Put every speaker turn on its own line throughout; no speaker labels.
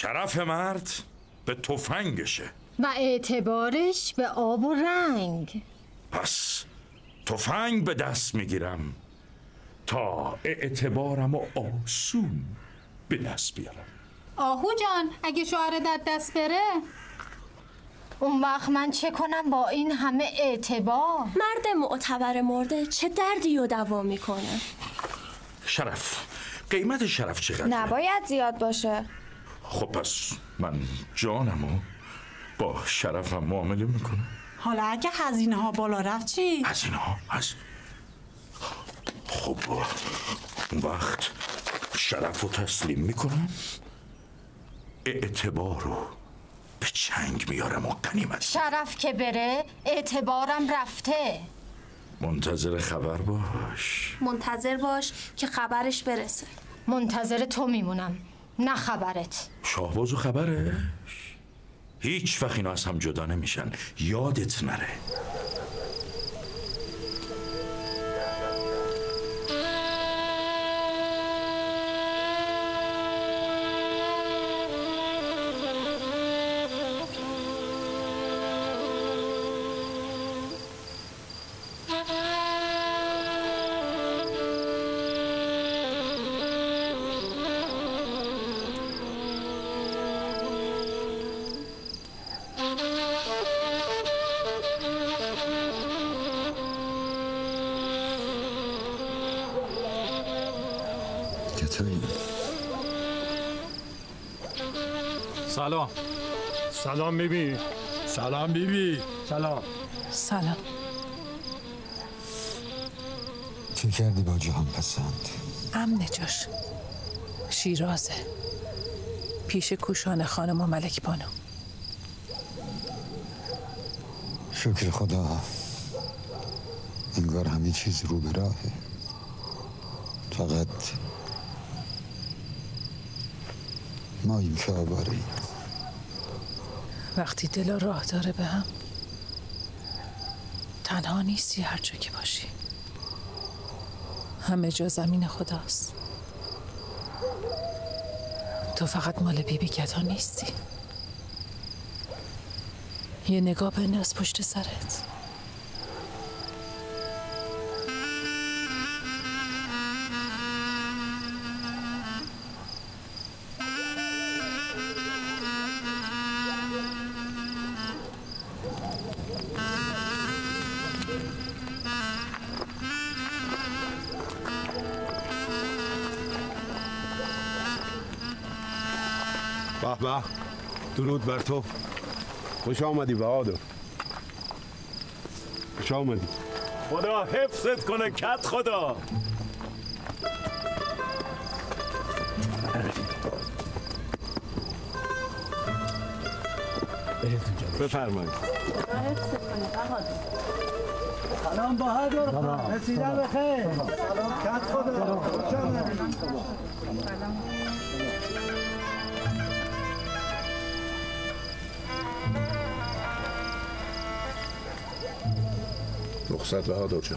شرف مرد به تفنگشه
و اعتبارش به آب و رنگ.
پس تفنگ به دست میگیرم تا اعتبارم و آسون به دست بیارم.
آهو جان اگه شوهرت دست بره
اون وقت من چه کنم با این همه اعتبار؟
مرد معتبر مرده چه دردی رو دوا میکنه؟
شرف، قیمت شرف چقدره؟
نباید زیاد باشه.
خب پس من جانمو با شرفم معامله میکنم.
حالا اگه هزینه ها بالا رفت چی؟
هزینه ها؟ خب اون وقت شرف رو تسلیم میکنم، اعتبار رو به چنگ میارم و غنیمت.
شرف که بره اعتبارم رفته.
منتظر خبر باش.
منتظر باش که خبرش برسه.
منتظر تو میمونم، نه خبرت.
شاهباز و خبرش هیچ وقت اینا از هم جدا نمیشن، یادت نره.
سلام. سلام بیبی. سلام بیبی. سلام.
سلام.
چه کردی با جهان پسند؟
امن جاش شیرازه، پیش کوشان خانم و ملک بانو.
شکر خدا، انگار همه چیز رو به راهه. فقط ما این که آواره.
وقتی دل راه داره به هم، تنها نیستی هر جا که باشی. همه جا زمین خداست. تو فقط مال بیبی گدا نیستی. یه نگاه بنداز پشت سرت.
به به، درود بر تو. خوش آمدی بهادر. خوش آمدی. خدا حفظت کنه کت خدا. بفرمایید.
خدا حفظت کنه بهادر. سلام بهادر. رسیدن بخیر. سلام کت خدا. خوش آمدی.
رخصت بهادر جان.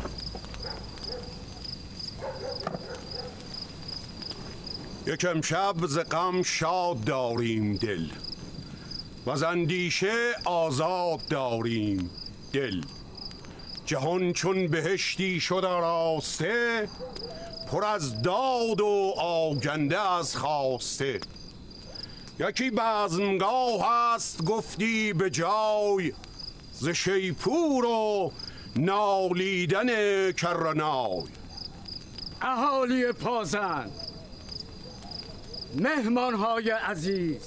یکم شب ز غم شاد داریم دل، و از اندیشه آزاد داریم دل. جهان چون بهشتی شد آراسته، پر از داد و آگنده از خواسته. یکی بزمگاه هست گفتی به جای، ز شیپور و نالیدن کرنای.
اهالی پازند، مهمانهای عزیز،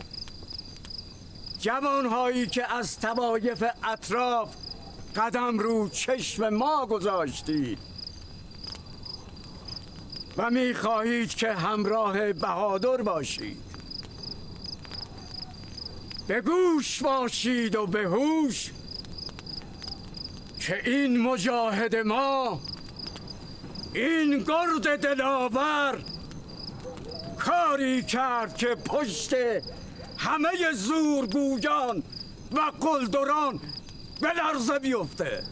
جوانهایی که از طوایف اطراف قدم رو چشم ما گذاشتید و می‌خواهید که همراه بهادر باشید. به گوش باشید و به هوش که این مجاهد ما، این گرد دلاور، کاری کرد که پشت همه زورگویان و قلدران به لرزه بیفته.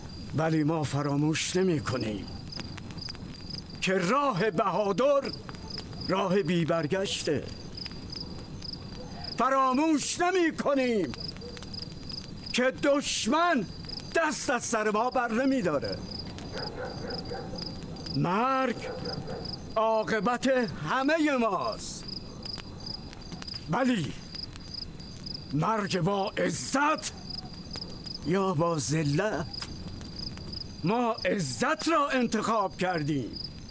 ولی ما فراموش نمی کنیم که راه بهادر راه بی برگشته. فراموش نمی کنیم که دشمن دست از سر ما بر نمی داره. مرگ عاقبت همه ماست، ولی مرگ با عزت یا با ذلت. ما عزت را انتخاب کردیم،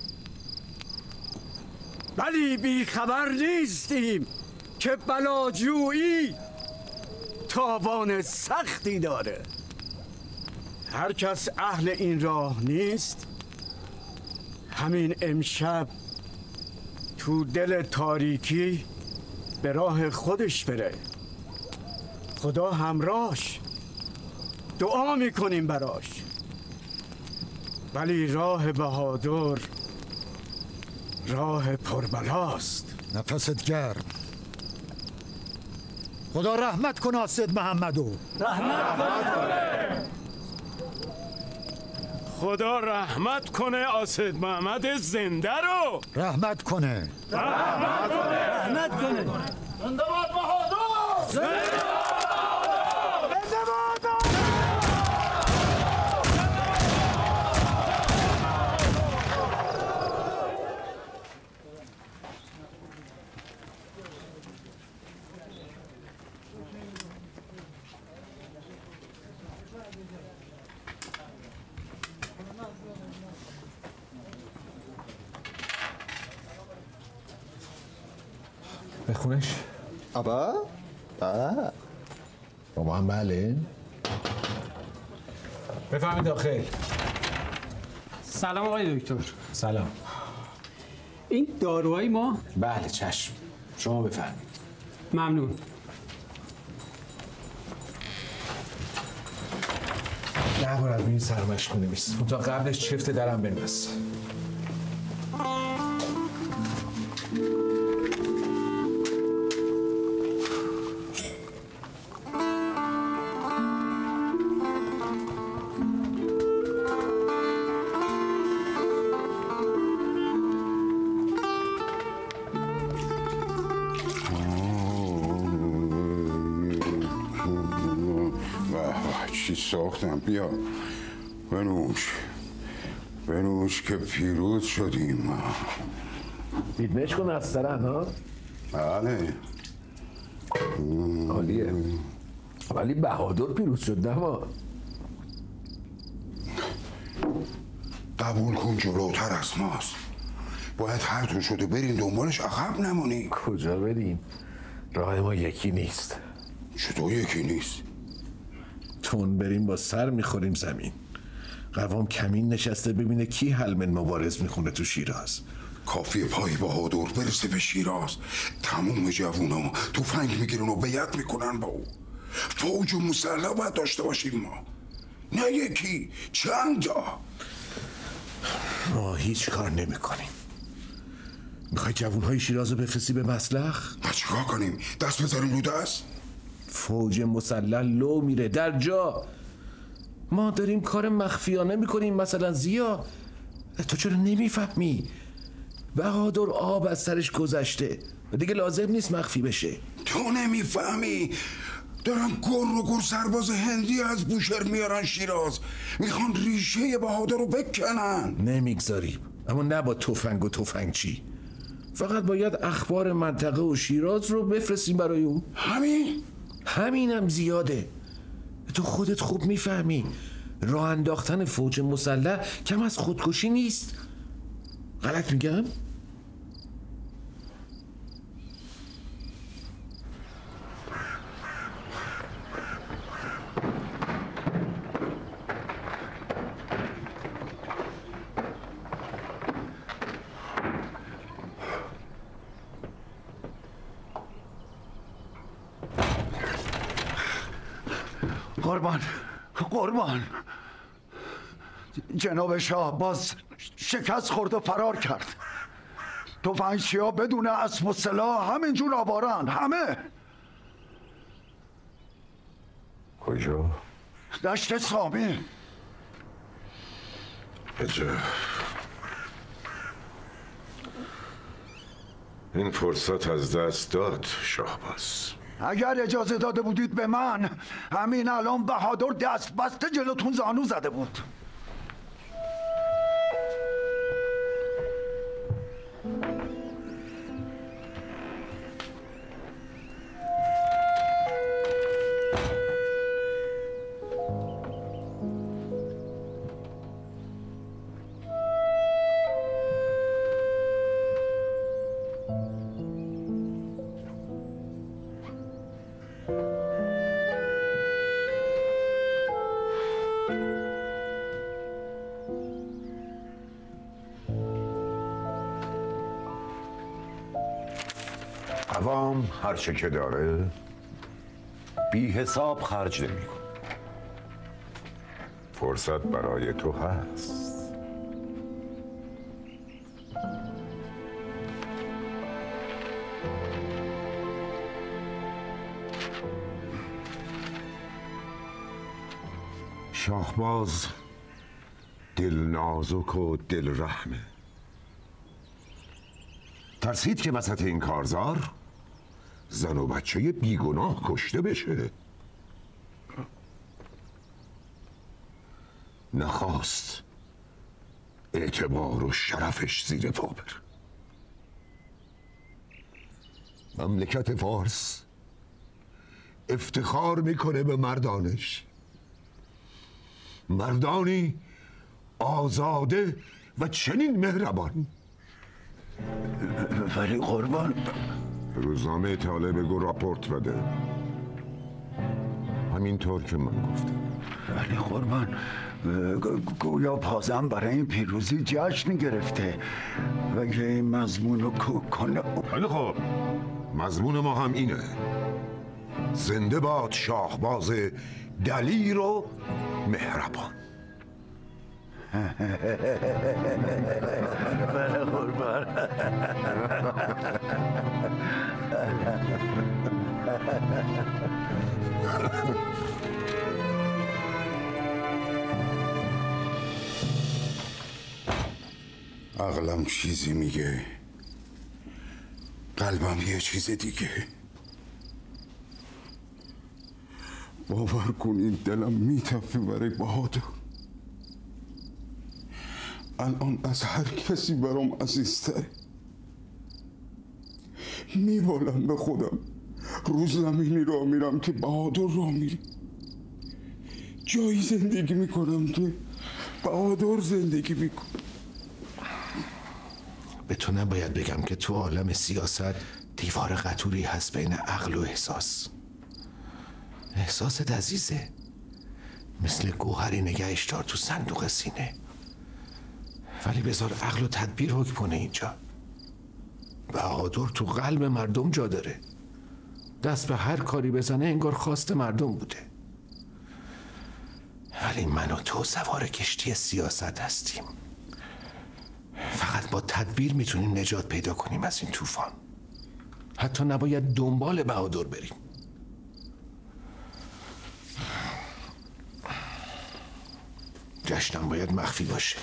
ولی بیخبر نیستیم که بلاجویی تاوان سختی داره. هر کس اهل این راه نیست همین امشب تو دل تاریکی به راه خودش بره. خدا همراهش، دعا میکنیم براش، ولی راه بهادر راه پربلاست.
نفست گرم. خدا رحمت کنه آسد محمدو.
رحمت کنه.
خدا رحمت کنه آسد محمد زنده رو.
رحمت کنه.
رحمت کنه. رحمت کنه. زنده باد بهادر. زنده باد.
بخونش.
ابا؟
بابا هم بله. بفهمید داخل.
سلام آقای دکتر.
سلام.
این داروهای ما؟
بله چشم. شما بفرمایید.
ممنون.
ده بار از این سرمش کنه بیست. تا قبلش چفت درم بنویس.
چی ساختم؟ بیا بنوش که پیروز شدیم.
دیدمش کن از سرن ها؟
بله
عالیه، ولی بهادر پیروز شد نه ما.
قبول کن جلوتر از ماست. باید هر طور شده بریم دنبالش، عقب نمونیم.
کجا بریم؟ راه ما یکی نیست.
چطور یکی نیست؟
تون بریم با سر میخوریم زمین. قوام کمین نشسته ببینه کی حلم مبارز میخونه تو شیراز.
کافی پای بهادر برسه به شیراز، تموم جوونا تفنگ میگیرن و بیعت میکنن با او. فوج و مسلح باید داشته باشیم ما، نه یکی، چند تا.
ما هیچ کار نمیکنیم. میخوای جوونهای شیراز رو بفرستی به مسلخ؟
ما چیکار کنیم؟ دست بذاریم رو دست؟
فوج مسلح لو میره در جا. ما داریم کار مخفیانه میکنیم. مثلا زیا، تو چرا نمیفهمی؟ بهادر آب از سرش گذشته، دیگه لازم نیست مخفی بشه.
تو نمیفهمی؟ دارن گر سرباز هندی از بوشهر میارن شیراز، میخوان ریشه بهادر رو بکنن.
نمیگذاریم، اما نه با تفنگ و تفنگچی. فقط باید اخبار منطقه و شیراز رو بفرستیم برای اون. همینم زیاده. تو خودت خوب میفهمی راه انداختن فوج مسلح کم از خودکشی نیست. غلط میگم؟
قربان جناب شاه باز شکست خورد و فرار کرد. تفنگچی‌ها بدون اسب و سلاح همینجور آوارن، همه.
کجا؟
دشت سامی.
این فرصت از دست داد شاهباز.
اگر اجازه داده بودید به من، همین الان بهادر دست بسته جلوتون زانو زده بود.
قوام هرچه که داره بی حساب خرج نمی‌کنه. فرصت برای تو هست. شاهباز دل نازک و دل رحمه. ترسید که وسط این کارزار زن و بچه بیگناه کشته بشه. نخواست اعتبار و شرفش زیر پا بره. مملکت فارس افتخار میکنه به مردانش، مردانی آزاده و چنین مهربان.
ولی قربان،
روزنامه طالع بگو راپورت بده. همینطور که من گفتم.
ولی قربان، گویا پازم برای این پیروزی جشن گرفته و که این مضمون رو کنه.
خیلی خوب، مضمون ما هم اینه: زنده باد شاهباز دلیر و مهربان.
بله قربان.
عقلم چیزی میگه، قلبم یه چیز دیگه. باور کن این دلم میتفه برای بهادر. الان از هر کسی برام عزیزتره. میبالم به خودم روز زمینی را میرم که بهادر را میره. جایی زندگی میکنم که بهادر زندگی میکنم.
به تو نباید بگم که تو عالم سیاست دیوار قطوری هست بین عقل و احساس. احساست عزیزه، مثل گوهری نگهش دار تو صندوق سینه، ولی بذار عقل و تدبیر حکم کنه اینجا. بهادر تو قلب مردم جا داره. دست به هر کاری بزنه انگار خواست مردم بوده. ولی من و تو سوار کشتی سیاست هستیم. فقط با تدبیر میتونیم نجات پیدا کنیم از این طوفان. حتی نباید دنبال بهادر بریم. جشنم باید مخفی باشه.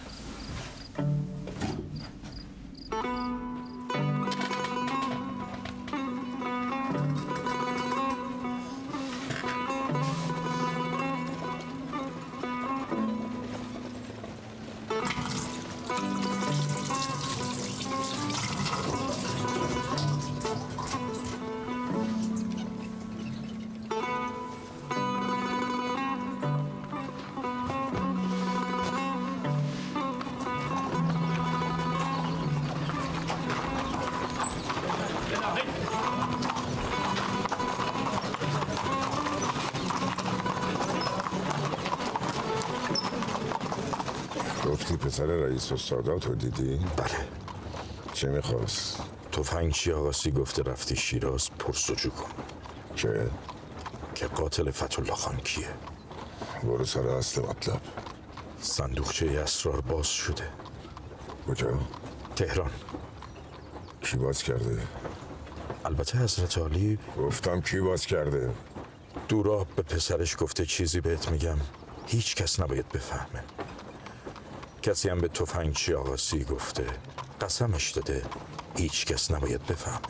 گفتی پسر رئیس السادات رو دیدی؟
بله.
چه میخواست؟
تفنگچی آقاسی گفته رفتی شیراز پرسجو کن. که قاتل فتحالله خان کیه؟
برو سر اصل مطلب.
صندوقچه اسرار باز شده.
کجا؟
تهران.
کی باز کرده؟
البته حضرت عالی.
گفتم کی باز کرده؟
دوراب به پسرش گفته چیزی بهت میگم هیچ کس نباید بفهمه. کسی هم به تفنگچی آقاسی گفته، قسمش داده هیچ کس نباید بفهمه.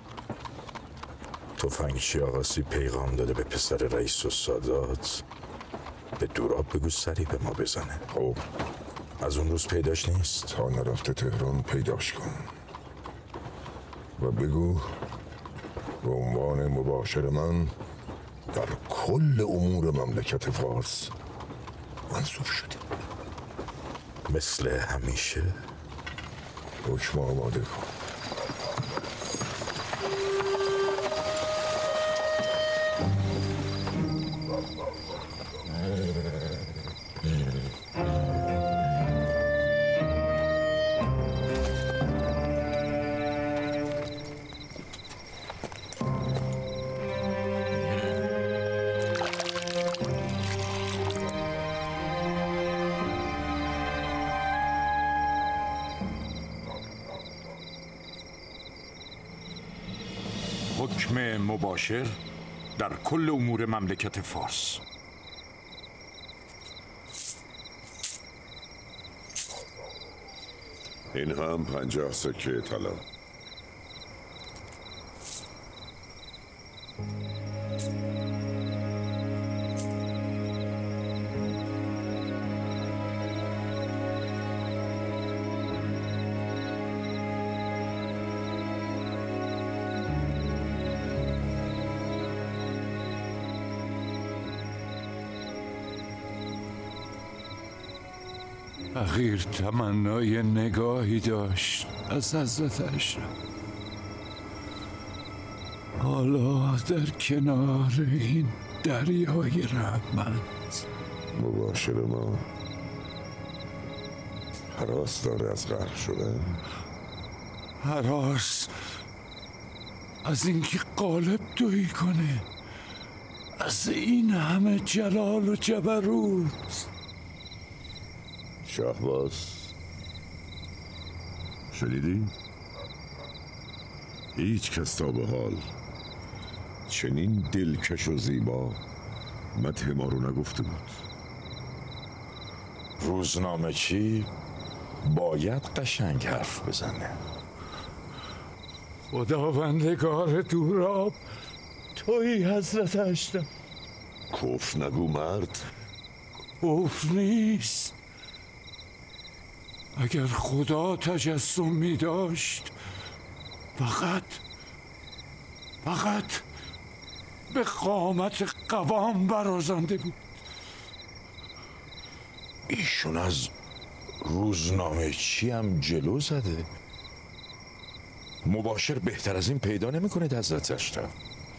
تفنگچی آقاسی پیغام داده به پسر رئیس و سادات به دوراب بگو سری به ما بزنه.
خب
از اون روز پیداش نیست.
تا نرفته تهران پیداش کن و بگو به عنوان مباشر من در کل امور مملکت فارس منصوب شدی.
مثل همیشه.
حکم آماده کن.
حکم مباشر در کل امور مملکت فارس.
این هم 50 سکه طلا.
فقیر تمنای نگاهی داشت از حضرت اشرف. حالا در کنار این دریای رحمت
مباشر ما هراس داره از غرق شدن.
هراس از اینکه قالب دویی کنه، از این همه جلال و جبروت.
شهباز شنیدی؟ هیچ کس تا به حال چنین دلکش و زیبا مدح ما رو نگفته بود.
روزنامه چی باید قشنگ حرف بزنه.
خداوندگار دوراب تویی حضرت اشرف.
کفر نگو مرد.
کفر نیست. اگر خدا تجسم می داشت فقط به قامت قوام برازنده بود.
ایشون از روزنامه چی هم جلو زده. مباشر بهتر از این پیدا نمی کنید حضرت اشرف.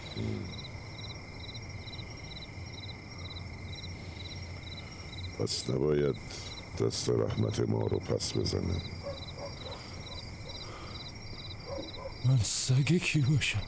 پس نباید دست رحمت ما رو پس بزنه.
من سگ کی باشم؟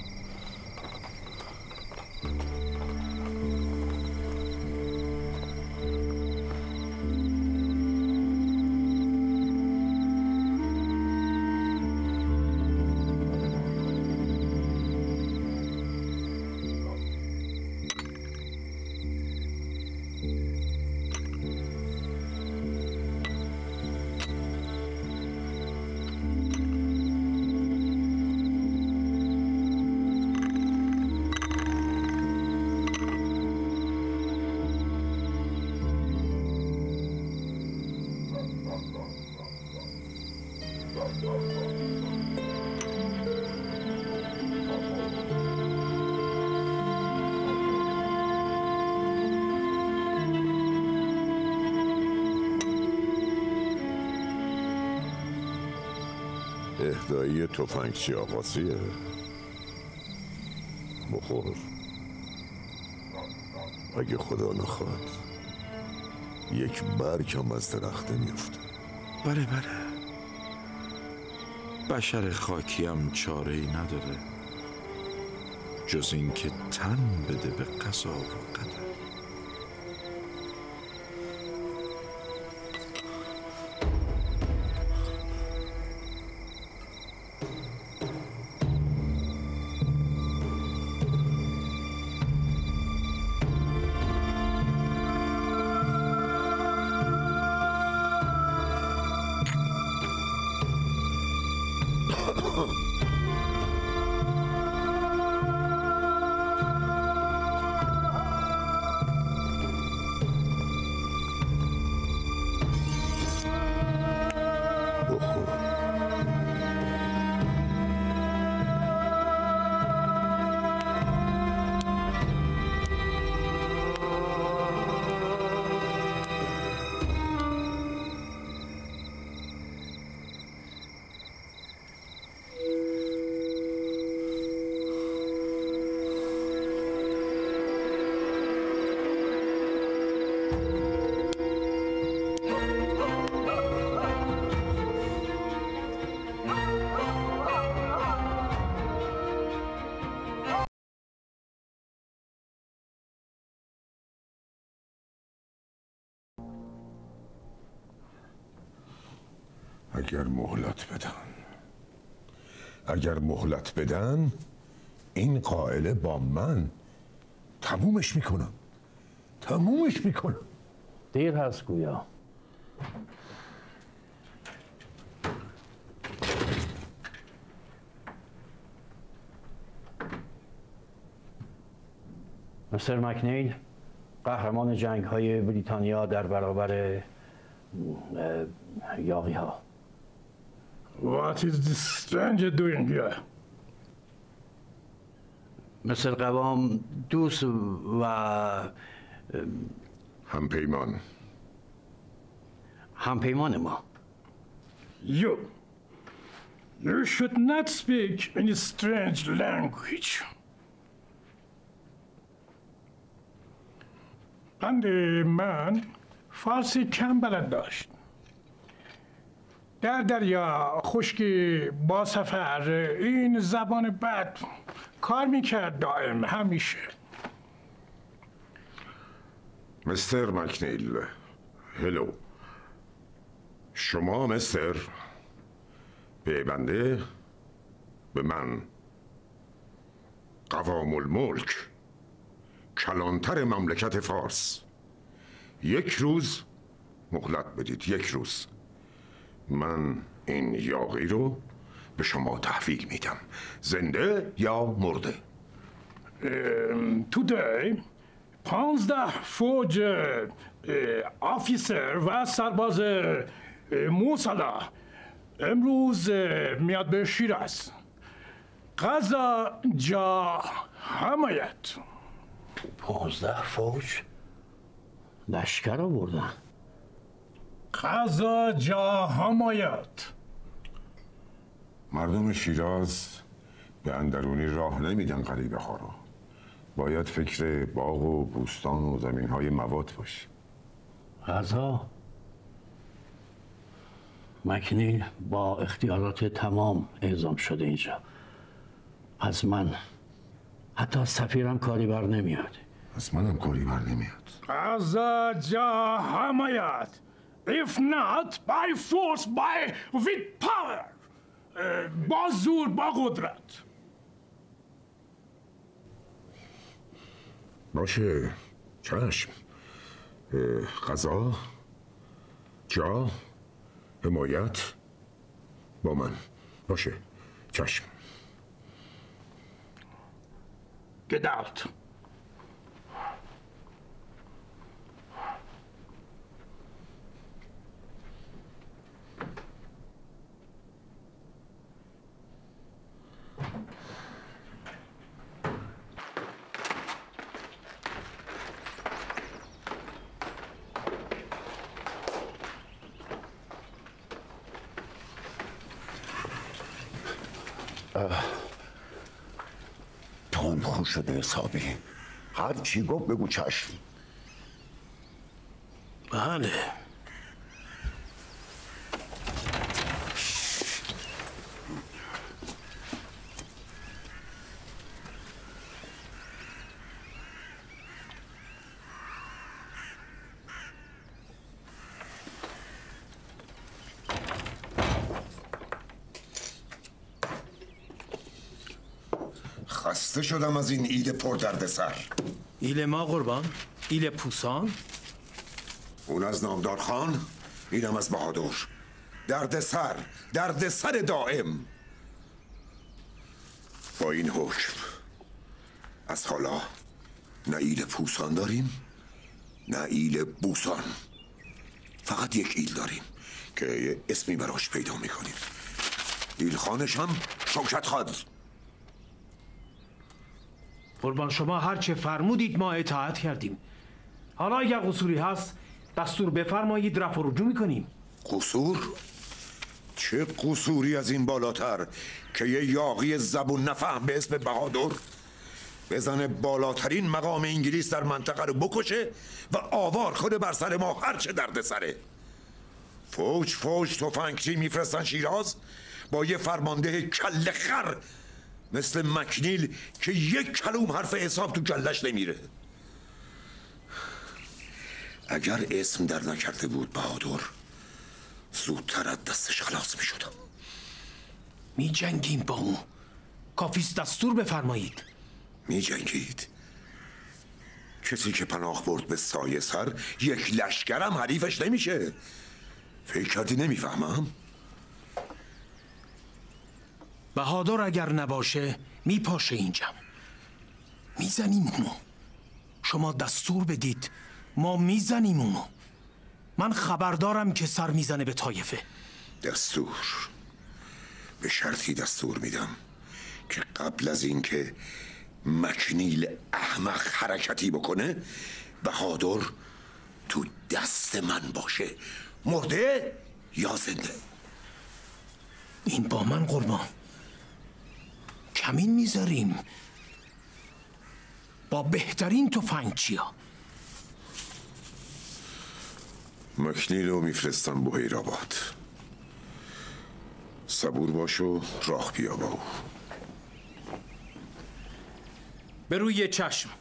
اهدایی تفنگچی آقاسیه. بخور. اگه خدا نخواد یک برگ هم از درخت میفته.
بله بشر خاکی هم چاره ای نداره جز این که تن بده به قضا و قدر.
اگر مهلت بدن این قائله با من تمومش میکنم.
دیر هست گویا. مستر مکنیل، قهرمان جنگ های بریتانیا در برابر یاغی ها.
What is this stranger doing here?
مستر قوام دوست و همپیمان ما.
You should not speak any strange language. من فارسی کم بلد داشت. در دریا خشکی با سفر این زبان بد کار میکرد دائم همیشه.
مستر مکنیل، هلو. شما مستر به بنده، به من، قوام الملک، کلانتر مملکت فارس، 1 روز مهلت بدید. 1 روز من این یاغی رو به شما تحویل میدم، زنده یا مرده.
Today 15 فوج آفیسر و سرباز موسلا امروز میاد به شیراز. غذا جا حمایت.
15 فوج لشکر آوردن.
غذا جا حمایت.
مردم شیراز به اندرونی راه نمیدن غریبه ها رو. باید فکر باغ و بوستان و زمین های مواد باشه.
غذا مکنیل با اختیارات تمام اعزام شده اینجا. از من حتی سفیرم کاری بر نمیاد.
از منم کاری بر نمیاد.
غذا جا حمایت. If not by force, with power. با زور، با قدرت.
باشه، چشم. غذا، جا، حمایت با من. باشه، چشم.
Get out.
تون شده حسابی. هر چی گفت بگو چشم.
بله. خسته شدم از این ایل پر دردسر.
ایل ما قربان؟ ایل پوسان؟
اون از نامدار خان، اینم از بهادر. دردسر دائم. با این حکم از حالا نه ایل پوسان داریم نه ایل بوسان. فقط یک ایل داریم که اسمی براش پیدا میکنیم. ایل خانش هم شوکت خان.
قربان شما هر چه فرمودید ما اطاعت کردیم. حالا اگر قصوری هست دستور بفرمایید، رفع و رجوع میکنیم.
قصور؟ چه قصوری از این بالاتر که یه یاغی زبون نفهم به اسم بهادر بزنه بالاترین مقام انگلیس در منطقه رو بکشه و آوار کنه بر سر ما هر چه درد سره. فوج تفنگچی میفرستن شیراز با یه فرمانده کله خر مثل مکنیل که یک کلوم حرف حساب تو کلش نمیره. اگر اسم در نکرده بود بهادر، زودتر از دستش خلاص می شدم.
می جنگیم با اون. کافیست دستور بفرمایید.
می جنگید؟ کسی که پناه برد به سایه سر یک لشکرم حریفش نمیشه. فکر کردی نمیفهمم؟
بهادر اگر نباشه میپاشه اینجا. میزنیم اونو. شما دستور بدید ما میزنیم اونو. من خبردارم که سر میزنه به طایفه.
دستور؟ به شرطی دستور میدم که قبل از اینکه مکنیل احمق حرکتی بکنه بهادر تو دست من باشه، مرده یا زنده.
این با من قربان. کمین میذاریم با بهترین تفنگچیا.
مکنیل رو میفرستم بحیرآباد. صبور باش و راه بیا با او.
به روی چشم.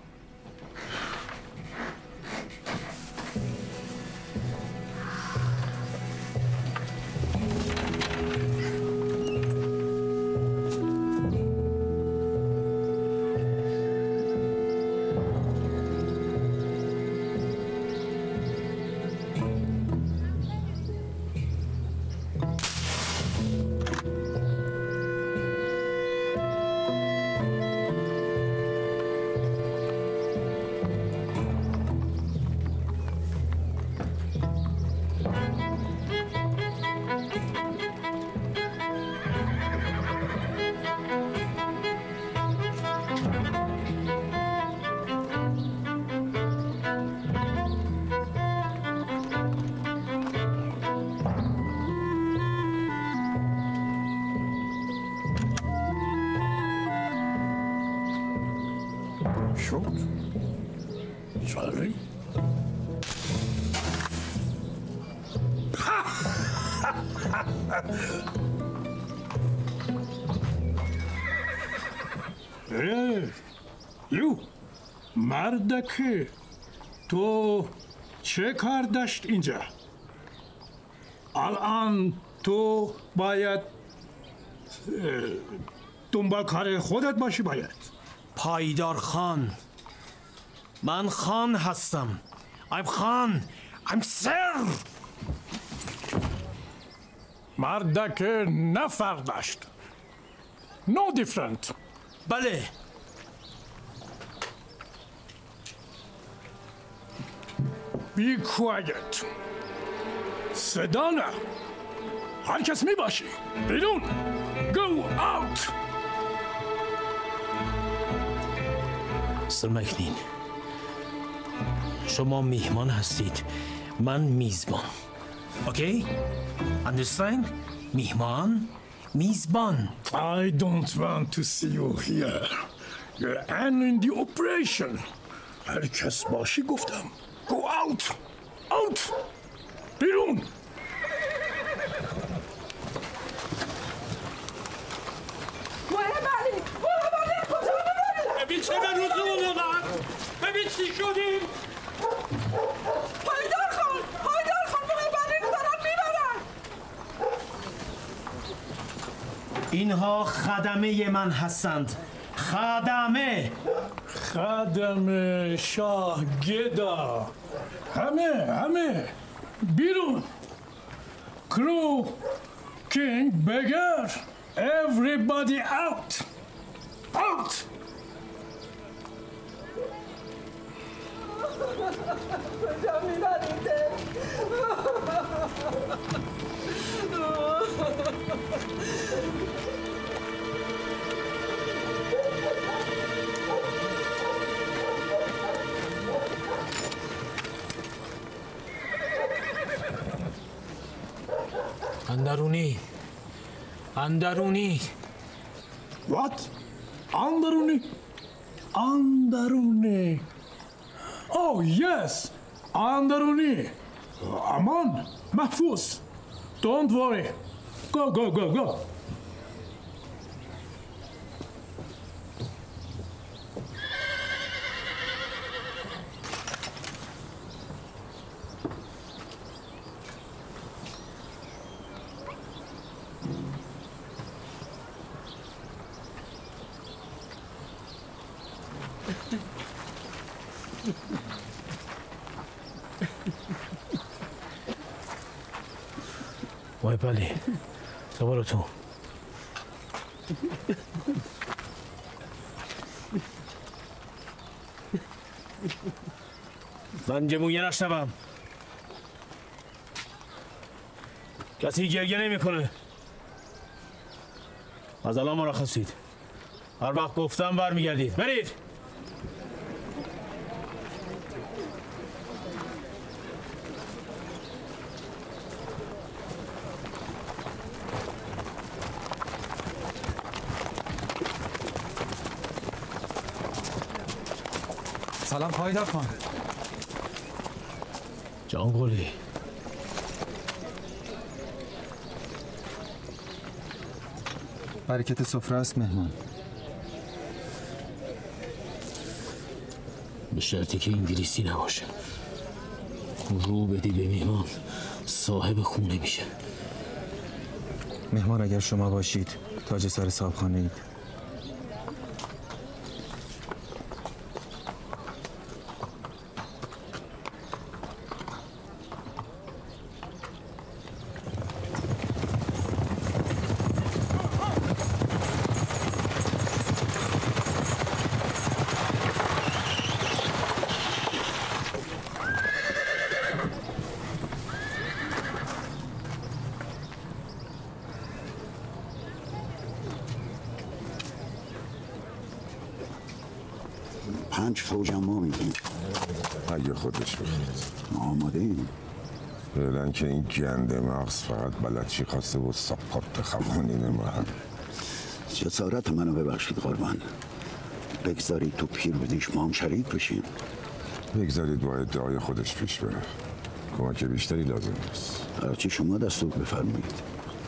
Sorry. یو مردک تو چه کار داشت اینجا؟ الان تو باید دنبال کار خودت باشی. باید
پایدار خان. من خان هستم. I'm خان. I'm sir.
مردک نه فرق داشت. No different.
بله.
Be quiet. صدا نه. هر کس می باشی. بیرون. Go out.
مستر مکنین، شما میهمان هستید، من میزبان. اوکی؟ Understand؟ میهمان، میزبان.
I don't want to see you here. You're ending the operation. هر کس باشی گفتم. Go out. Out. بیرون.
ببین چه به روزمون اومد. ببین چی شدیم.
پایدار خان محبرین رو دارن میبرن.
اینها خدمه من هستند. خدمه
شاه گدا. همه بیرون. کرو کینگ بگر. Everybody out. Out.
کجا میبریده؟
اندرونی.
What? اندرونی. Oh yes. اندرونی. امان. محفوظ. Don't worry. Go.
وای بلی دوباره تو من جمویه نشنوم. کسی گریه نمی کنه. از الان مرخصید. هر وقت گفتم برمیگردید. برید.
سلام پایدار خان.
جان قلی.
برکت سفره است مهمان.
به شرطی که انگلیسی نباشه. رو بدی به مهمان صاحب خونه میشه.
مهمان اگر شما باشید تاج سر صاحبخانه اید.
پنج فوجم ما میگیم.
اگه خودش بخواد.
آماده ایم.
فعلا که این گنده مغز فقط بلد چی خواسته بود ساپورت خوانین ما.
جسارت منو ببخشید قربان. بگذارید تو پیروزیش ما هم شریک بشیم.
بگذارید با ادعای خودش پیش بره. کمک بیشتری لازم است.
هرچی شما دستور بفرمایید.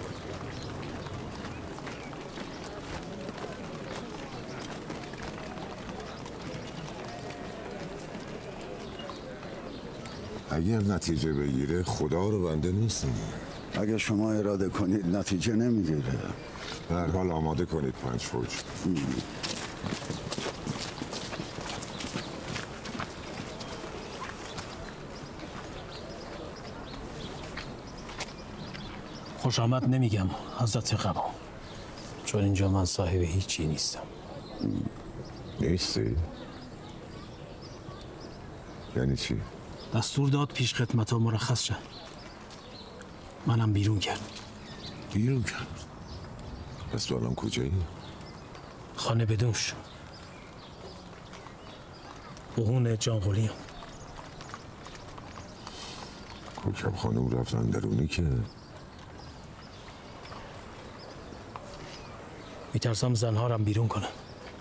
اگر نتیجه بگیره خدا رو بنده نیستم.
اگر شما اراده کنید نتیجه نمیگیره.
به هر حال آماده کنید پنج فوج.
خوش آمد نمیگم حضرت قبا، چون اینجا من صاحب هیچی نیستم.
نیستی؟ یعنی چی؟
دستور داد پیش خدمت ها مرخص شد. منم بیرون کرد.
بیرون کرد؟ پس تو الان کجایی؟
خانه بدوش. بهون جانقلیم.
کوکب خانم رفتن درونی که
میترسم زنها رم بیرون کنم.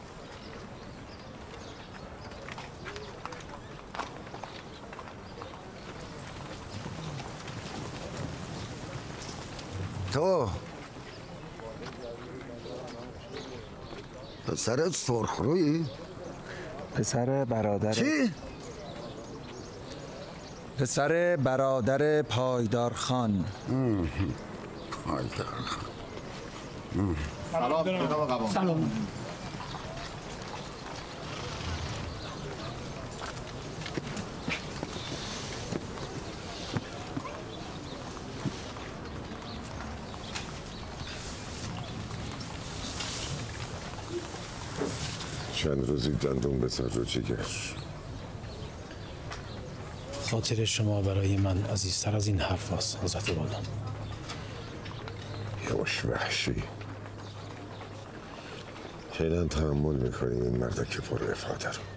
تو پسرت سرخرویی؟
پسر برادر
چی؟
پسر برادر پایدار خان.
پایدار خان.
سلام.
چند روزی دندون به سر و جگر.
خاطر شما برای من عزیزتر از این حرف هست حضرت والا.
یواش وحشی. فعلا تحمل میکنیم این مردک پر افاده رو.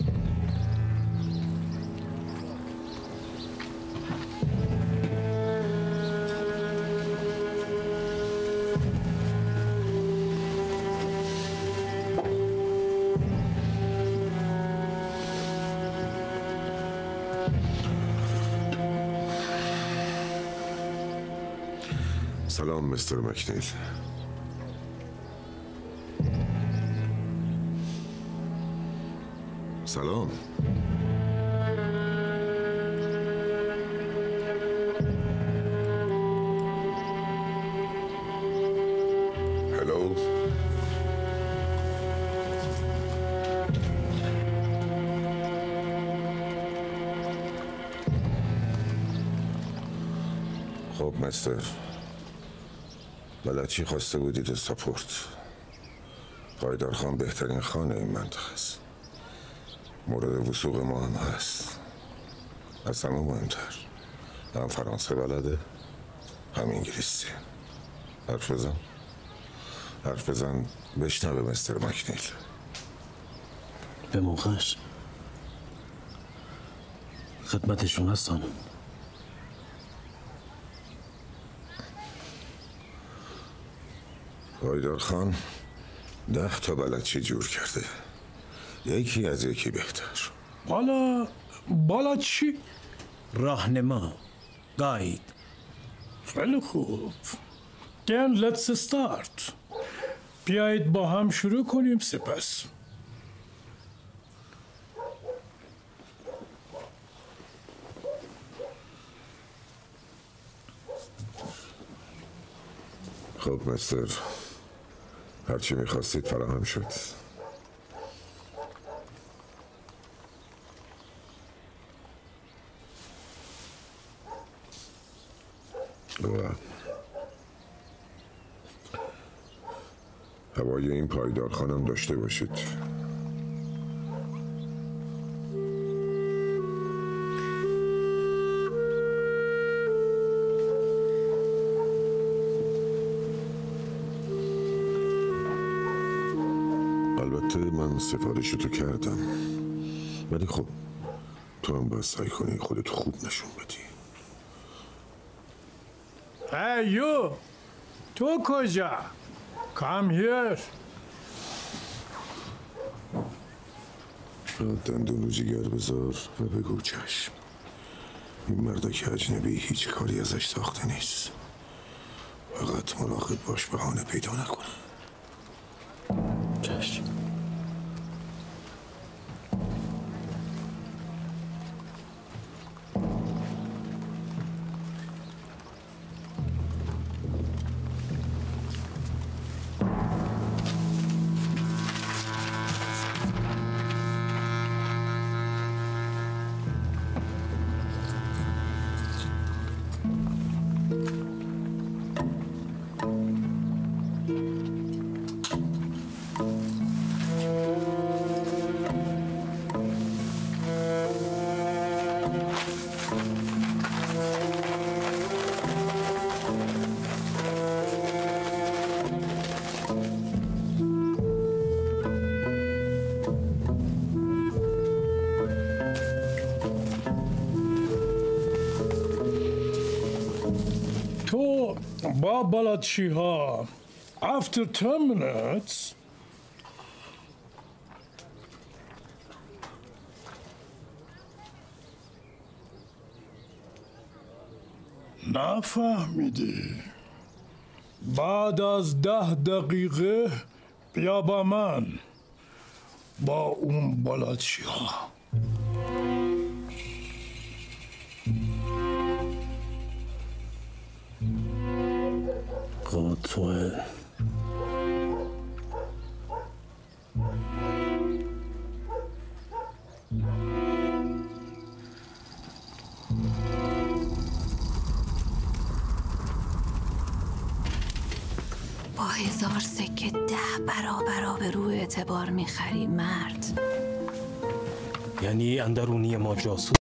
سلام مستر مکنیل. سلام. هلو.
خب مستر بلدچی خواسته بودید و ساپورت. پایدار خان بهترین خانه این منطقه است. مورد وثوق ما هم هست. از همه مهمتر هم فرانسه بلده هم انگلیسی. حرف بزن بشنوه مستر مکنیل.
به موقعش خدمتشون هستم.
پایدار خان 10 تا بلدچی جور کرده، یکی از یکی بهتر.
بالا چی؟
راهنما، گاید.
خیلی خوب. Then let's start. بیایید با هم شروع کنیم سپس.
خب مستر، هرچی میخواستید فراهم شد. هوای این پایدار خانم داشته باشید. البته من سفارشتو کردم، ولی خب تو هم باید سعی کنی خودتو خوب نشون بدی.
ایو تو کجا؟ Come here.
دندون رو جگر بذار و بگو چشم. این مردک اجنبی هیچ کاری ازش ساخته نیست. فقط مراقب باش بهانه پیدا نکنه.
چشم.
تو با بلدچی ها after 10 minutes نفهمیدی. بعد از 10 دقیقه بیا با من با اون بلدچی ها.
توه
با 1000 سکه 10 برابر آبرو اعتبار میخری مرد.
یعنی اندرونی ما جاسوس